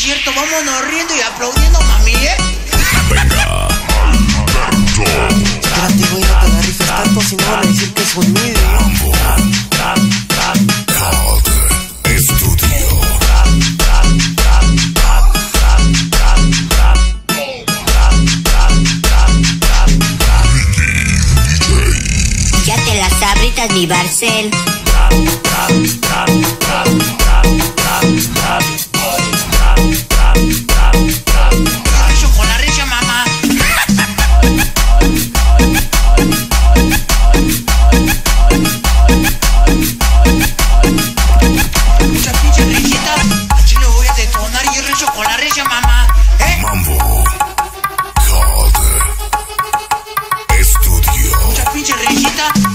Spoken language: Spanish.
cierto, vámonos riendo y aplaudiendo, mami, ¿eh? Venga, Espérate, güey, no te la rifes tanto, si no van a decir que es un mide. Mambo Code Studio. Ya te las abritas, mi Barcel. Eso con la recha, mamá. Mucha pinche risita. Así le voy a detonar y el recho con la recha, mamá. ¿Eh? Mambo Code Studio. Mucha pinche risita.